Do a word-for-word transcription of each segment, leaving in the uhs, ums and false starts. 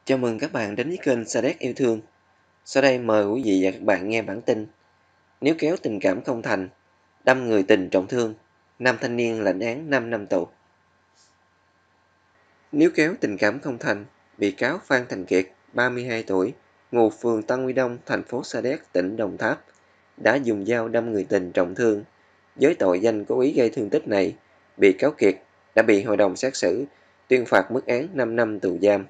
Chào mừng các bạn đến với kênh Sa Đéc Yêu Thương. Sau đây mời quý vị và các bạn nghe bản tin. Nếu kéo tình cảm không thành, đâm người tình trọng thương, nam thanh niên lãnh án năm năm tù. Nếu kéo tình cảm không thành, bị cáo Phan Thành Kiệt, ba mươi hai tuổi, ngụ phường Tân Quy Đông, thành phố Sa Đéc, tỉnh Đồng Tháp, đã dùng dao đâm người tình trọng thương. Với tội danh cố ý gây thương tích này, bị cáo Kiệt đã bị hội đồng xét xử tuyên phạt mức án năm năm tù giam.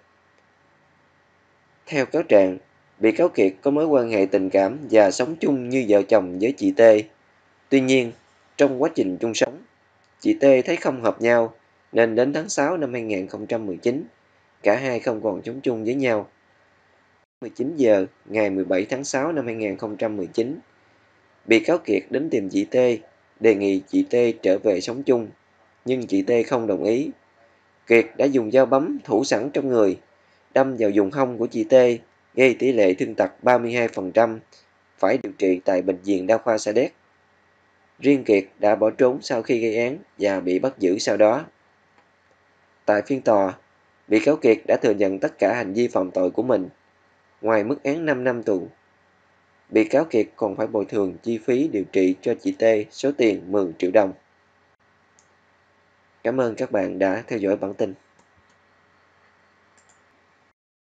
Theo cáo trạng, bị cáo Kiệt có mối quan hệ tình cảm và sống chung như vợ chồng với chị T. Tuy nhiên, trong quá trình chung sống, chị T thấy không hợp nhau nên đến tháng sáu năm hai nghìn không trăm mười chín, cả hai không còn sống chung với nhau. mười chín giờ ngày mười bảy tháng sáu năm hai nghìn không trăm mười chín, bị cáo Kiệt đến tìm chị T, đề nghị chị T trở về sống chung, nhưng chị T không đồng ý. Kiệt đã dùng dao bấm thủ sẵn trong người, đâm vào vùng hông của chị T, gây tỷ lệ thương tật ba mươi hai phần trăm, phải điều trị tại Bệnh viện Đa khoa Sa Đéc. Riêng Kiệt đã bỏ trốn sau khi gây án và bị bắt giữ sau đó. Tại phiên tòa, bị cáo Kiệt đã thừa nhận tất cả hành vi phạm tội của mình. Ngoài mức án năm năm tù, bị cáo Kiệt còn phải bồi thường chi phí điều trị cho chị T số tiền mười triệu đồng. Cảm ơn các bạn đã theo dõi bản tin.